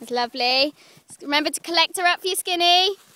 That's lovely. Remember to collect her up for you, Skinny.